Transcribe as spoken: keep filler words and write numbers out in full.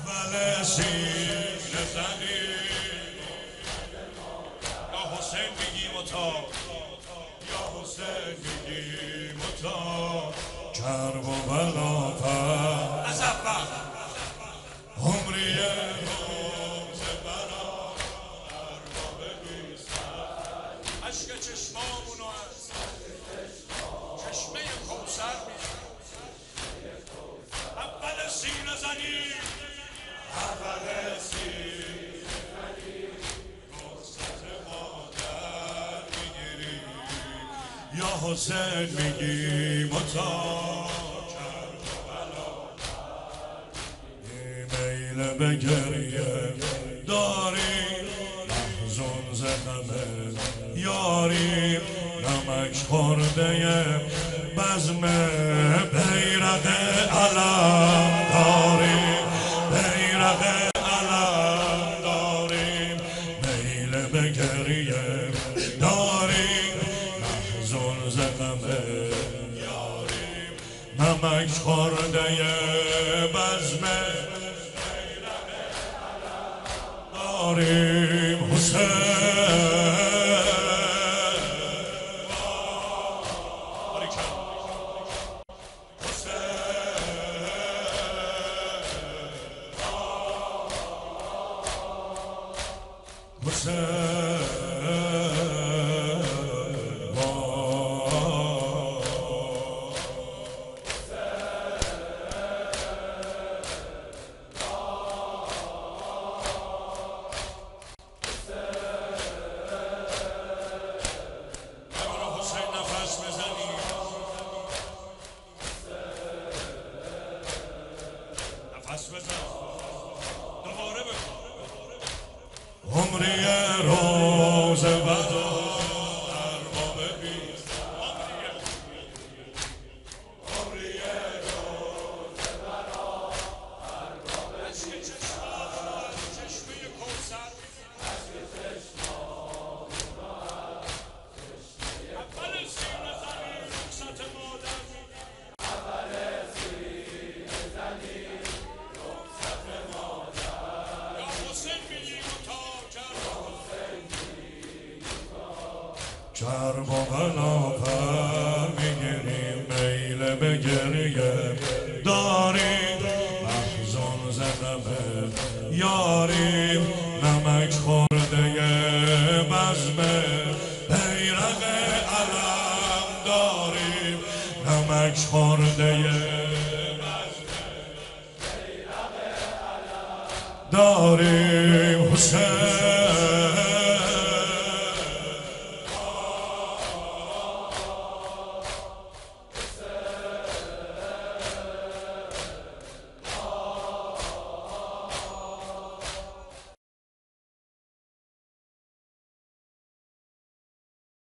اول سینه زنی یا حسین میگیم و تا یا حسین میگیم و تا کرب و بلا پر از اول عمری روز برا ارباب بیستن عشق چشمامونو از چشمه کوثر میگیم اول سینه زنی اول سینه زنی رخصت مادر میگیری یا حسین میگیم و تا میل به گریه داری محزون زدمه یاری نمک خورده بزم بیرق علم داریم بیرق علم داریم میل به گریه داریم محزون زدمه یاریم نمک خورده بزم داریم حسین حسین عمری روز بدا ارباب بیستن عمری روز بدا ارباب بیستن چشمه کوثر عشق چشمامونو اول سینه زنی رخصت مادر اول سینه زنی رخصت مادر یا حسین میگیم و تا کرب و بلا پر میگیریم میل به گریه داریم محزون زدمه یاریم نمک خورده بزم بیرق علم داریم نمک خورده بزم بیرق علم داریم حسین